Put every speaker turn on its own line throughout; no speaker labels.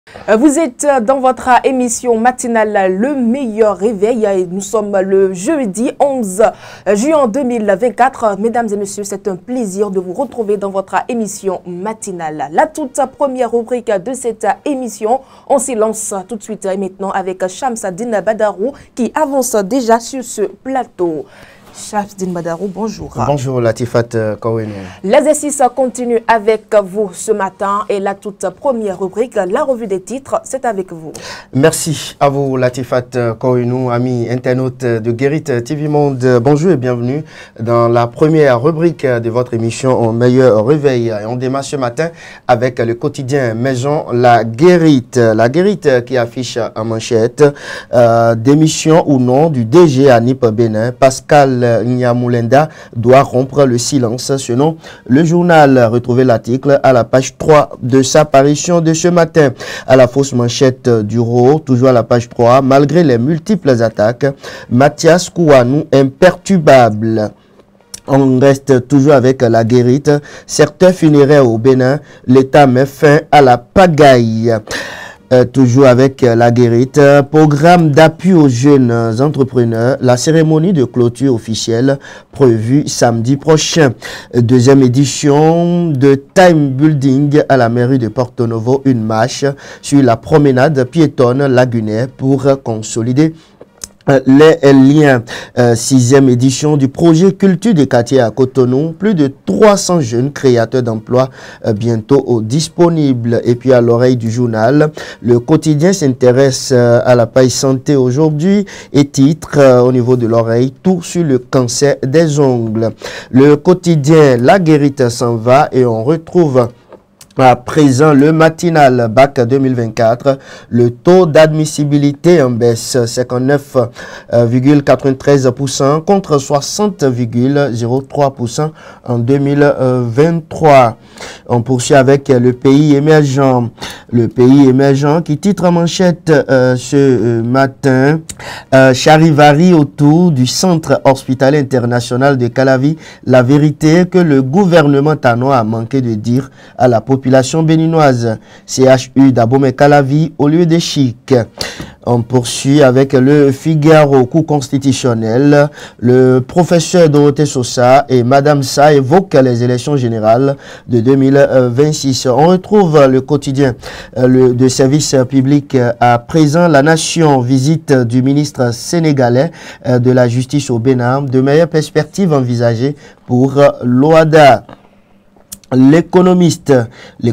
Vous êtes dans votre émission matinale Le Meilleur Réveil. Nous sommes le jeudi 11 juin 2024. Mesdames et messieurs, c'est un plaisir de vous retrouver dans votre émission matinale. La toute première rubrique de cette émission, on s'y lance tout de suite et maintenant avec Shamsadine Badarou qui avance déjà sur ce plateau. Shamsadine Badarou, bonjour.
Bonjour Latifat Kouenou.
L'exercice continue avec vous ce matin et la toute première rubrique, la revue des titres, c'est avec vous.
Merci à vous Latifat Kouenou, amis internautes de Guérit TV Monde. Bonjour et bienvenue dans la première rubrique de votre émission Au Meilleur Réveil. Et on démarre ce matin avec le quotidien Maison La Guérit. La Guérit qui affiche en manchette démission ou non du DG à Nip Bénin, Pascal Nyamulenda doit rompre le silence. Selon le journal, retrouvez l'article à la page 3 de sa parution de ce matin. À la fausse manchette du RO, toujours à la page 3, malgré les multiples attaques, Mathias Kouanou imperturbable. On reste toujours avec la guérite. Certains funéraires au Bénin, l'État met fin à la pagaille. Toujours avec la guérite, programme d'appui aux jeunes entrepreneurs, la cérémonie de clôture officielle prévue samedi prochain. Deuxième édition de Time Building à la mairie de Porto Novo, une marche sur la promenade piétonne lagunaire pour consolider les liens. Sixième édition du projet Culture des quartiers à Cotonou. Plus de 300 jeunes créateurs d'emplois bientôt disponibles. Et puis à l'oreille du journal, le quotidien s'intéresse à la page santé aujourd'hui et titre au niveau de l'oreille tout sur le cancer des ongles. Le quotidien La Guérite s'en va et on retrouve à présent, le matinal BAC 2024, le taux d'admissibilité en baisse 59,93% contre 60,03% en 2023. On poursuit avec le pays émergent. Le pays émergent qui titre en manchette ce matin, Charivari autour du centre hospitalier international de Calavi. La vérité que le gouvernement tanois a manqué de dire à la population béninoise. CHU d'Abomey Calavi au lieu de chic. On poursuit avec le Figaro, coup constitutionnel. Le professeur Dorothée Sosa et Madame Sa évoquent les élections générales de 2026. On retrouve le quotidien de service public à présent. La Nation, visite du ministre sénégalais de la justice au Bénin. De meilleures perspectives envisagées pour l'OADA. L'économiste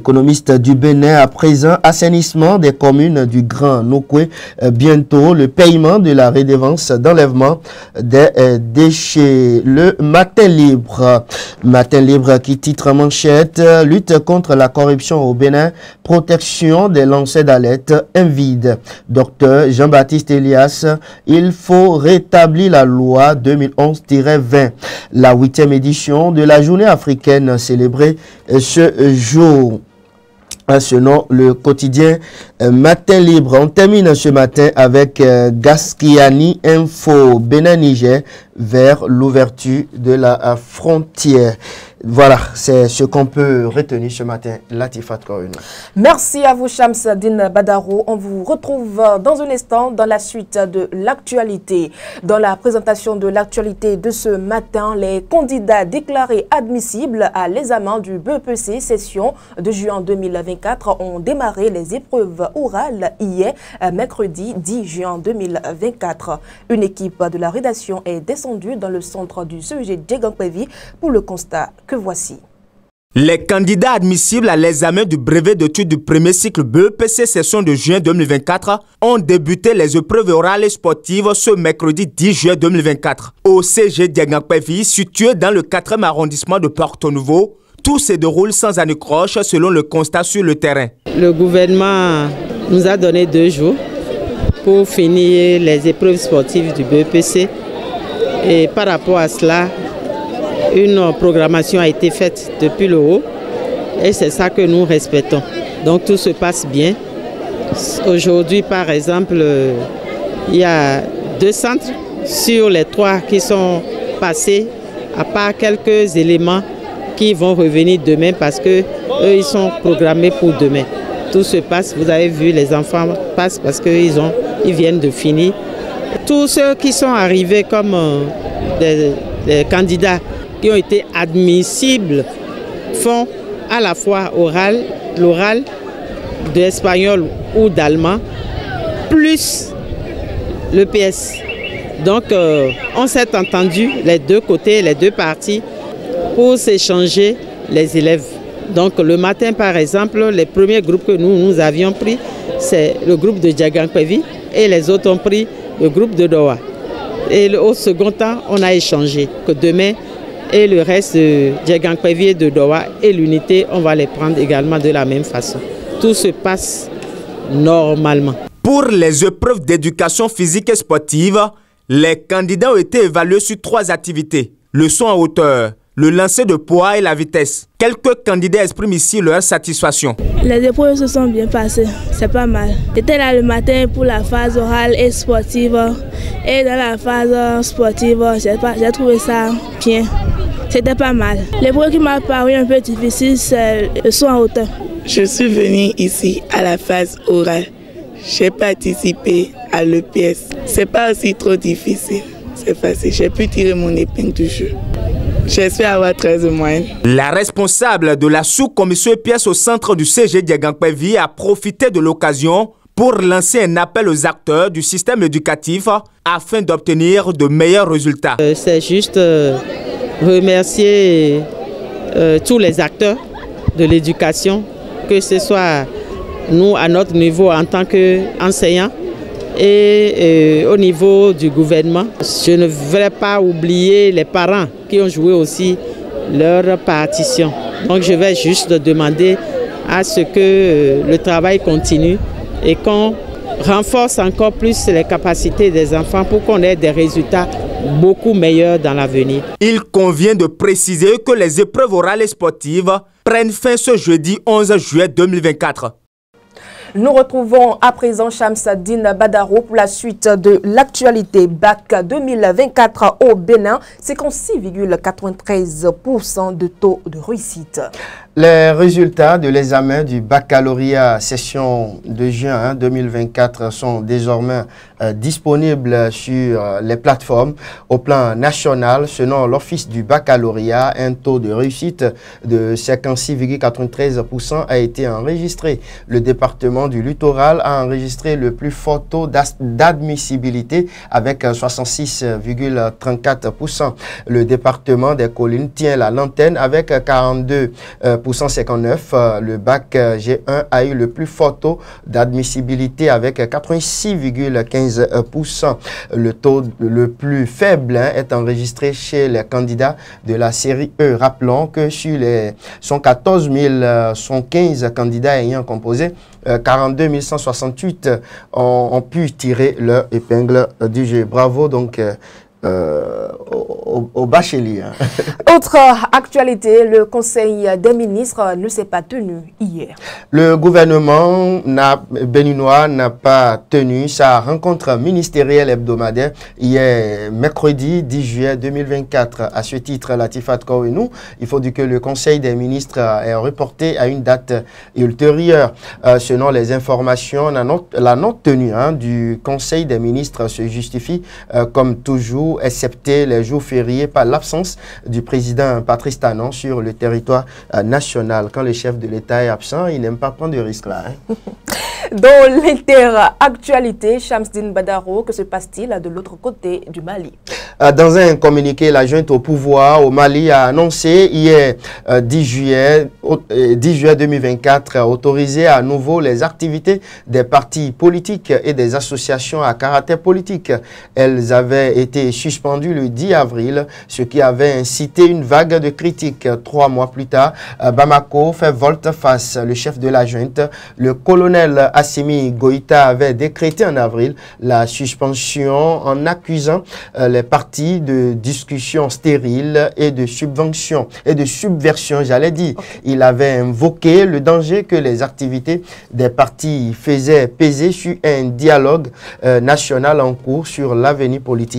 du Bénin à présent, assainissement des communes du Grand Nokoué, bientôt le paiement de la redevance d'enlèvement des déchets. Le Matin Libre qui titre en manchette, lutte contre la corruption au Bénin, protection des lanceurs d'alerte, invide. Docteur Jean-Baptiste Elias, il faut rétablir la loi 2011-20. La 8e édition de la journée africaine célébrée ce jour. Selon le quotidien Matin Libre, on termine ce matin avec Gaskiani Info, Bénin-Niger vers l'ouverture de la frontière. Voilà, c'est ce qu'on peut retenir ce matin. Latifat Kouenou.
Merci à vous, Shamsadine Badarou. On vous retrouve dans un instant dans la suite de l'actualité. Dans la présentation de l'actualité de ce matin, les candidats déclarés admissibles à l'examen du BEPC session de juin 2024 ont démarré les épreuves orales hier, mercredi 10 juin 2024. Une équipe de la rédaction est descendue dans le centre du CEG Djegan-Prévi pour le constat que voici.
Les candidats admissibles à l'examen du brevet d'études du premier cycle BEPC session de juin 2024 ont débuté les épreuves orales et sportives ce mercredi 10 juin 2024 au CG Djegan-Prévi situé dans le 4e arrondissement de Porto Novo. Tout se déroule sans anicroche selon le constat sur le terrain.
Le gouvernement nous a donné 2 jours pour finir les épreuves sportives du BEPC et par rapport à cela, une programmation a été faite depuis le haut et c'est ça que nous respectons. Donc tout se passe bien. Aujourd'hui, par exemple, il y a 2 centres sur les 3 qui sont passés, à part quelques éléments qui vont revenir demain parce que eux ils sont programmés pour demain. Tout se passe, vous avez vu, les enfants passent parce qu'ils viennent de finir. Tous ceux qui sont arrivés comme des candidats qui ont été admissibles font à la fois l'oral d'espagnol ou d'allemand, plus le PS. Donc on s'est entendu les deux côtés, les deux parties, pour s'échanger les élèves. Donc le matin par exemple, les premiers groupes que nous avions pris, c'est le groupe de Djagankpevi et les autres ont pris le groupe de Dowa. Et au second temps, on a échangé que demain et le reste de Djagankpevi et de Dowa et l'unité, on va les prendre également de la même façon. Tout se passe normalement.
Pour les épreuves d'éducation physique et sportive, les candidats ont été évalués sur 3 activités. Le saut en hauteur, le lancer de poids et la vitesse. Quelques candidats expriment ici leur satisfaction.
Les épreuves se sont bien passées, c'est pas mal. J'étais là le matin pour la phase orale et sportive. Et dans la phase sportive, j'ai trouvé ça bien. C'était pas mal. L'épreuve qui m'a paru un peu difficile, c'est le saut en hauteur.
Je suis venue ici à la phase orale. J'ai participé à l'EPS. C'est pas aussi trop difficile. C'est facile. J'ai pu tirer mon épingle du jeu. J'espère avoir 13 de moyenne.
La responsable de la sous-commission EPS au centre du CG Djagankpevi a profité de l'occasion pour lancer un appel aux acteurs du système éducatif afin d'obtenir de meilleurs résultats.
C'est juste remercier tous les acteurs de l'éducation, que ce soit nous à notre niveau en tant qu'enseignants et au niveau du gouvernement. Je ne voudrais pas oublier les parents qui ont joué aussi leur partition. Donc je vais juste demander à ce que le travail continue et qu'on renforce encore plus les capacités des enfants pour qu'on ait des résultats beaucoup meilleurs dans l'avenir.
Il convient de préciser que les épreuves orales et sportives prennent fin ce jeudi 11 juillet 2024.
Nous retrouvons à présent Shamsadine Badaro pour la suite de l'actualité. Bac 2024 au Bénin, 56,93% de taux de réussite.
Les résultats de l'examen du baccalauréat session de juin 2024 sont désormais disponibles sur les plateformes. Au plan national, selon l'Office du baccalauréat, un taux de réussite de 56,93% a été enregistré. Le département du littoral a enregistré le plus fort taux d'admissibilité avec 66,34%. Le département des collines tient la lanterne avec 42,59%. Le bac G1 a eu le plus fort taux d'admissibilité avec 86,15%. Le taux le plus faible est enregistré chez les candidats de la série E. Rappelons que sur les 114 115 candidats ayant composé, 42 168 ont pu tirer leur épingle du jeu. Bravo donc au bachelier.
Autre actualité, le Conseil des ministres ne s'est pas tenu hier.
Le gouvernement béninois n'a pas tenu sa rencontre ministérielle hebdomadaire hier, mercredi 10 juillet 2024. À ce titre, Latifat Kouenou, il faut dire que le Conseil des ministres est reporté à une date ultérieure. Selon les informations, la non-tenue du Conseil des ministres se justifie comme toujours, excepté les jours fériés, par l'absence du président Patrice Talon sur le territoire national. Quand le chef de l'État est absent, il n'aime pas prendre de risques là.
Dans l'inter-actualité, Shamsadine Badaro, que se passe-t-il de l'autre côté du Mali?
Dans un communiqué, la junte au pouvoir au Mali a annoncé hier 10 juillet 2024 autorisé à nouveau les activités des partis politiques et des associations à caractère politique. Elles avaient été suspendues le 10 avril, ce qui avait incité une vague de critiques. 3 mois plus tard, Bamako fait volte-face. Le chef de la junte, le colonel Assimi Goïta, avait décrété en avril la suspension en accusant les partis de discussions stériles et de subventions et de subversion, j'allais dire. Il avait invoqué le danger que les activités des partis faisaient peser sur un dialogue national en cours sur l'avenir politique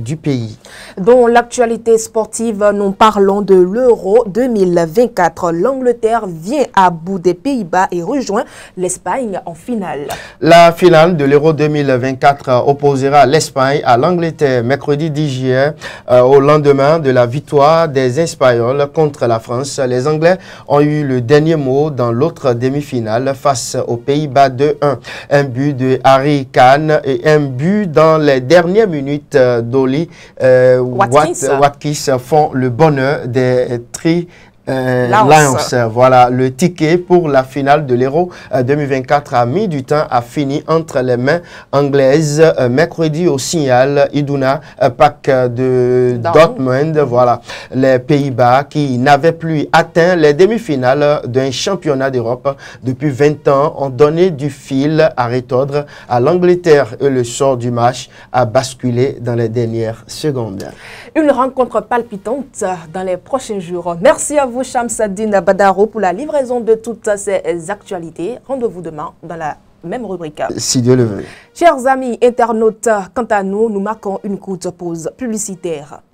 du pays.
Dans l'actualité sportive, nous parlons de l'Euro 2024. L'Angleterre vient à bout des Pays-Bas et rejoint l'Espagne en finale.
La finale de l'Euro 2024 opposera l'Espagne à l'Angleterre mercredi 10 juillet au lendemain de la victoire des Espagnols contre la France. Les Anglais ont eu le dernier mot dans l'autre demi-finale face aux Pays-Bas 2-1. Un but de Harry Kane et un but dans les dernières minutes d'Oli Watkins font le bonheur des Lions. Voilà, le ticket pour la finale de l'Euro 2024 a mis du temps à finir entre les mains anglaises mercredi au Signal Iduna Park de Dortmund. Voilà, les Pays-Bas qui n'avaient plus atteint les demi-finales d'un championnat d'Europe depuis 20 ans ont donné du fil à retordre à l'Angleterre et le sort du match a basculé dans les dernières secondes.
Une rencontre palpitante dans les prochains jours. Merci à vous, Shamsadine Badaro, pour la livraison de toutes ces actualités. Rendez-vous demain dans la même rubrique.
Si Dieu le veut.
Chers amis internautes, quant à nous, nous marquons une courte pause publicitaire.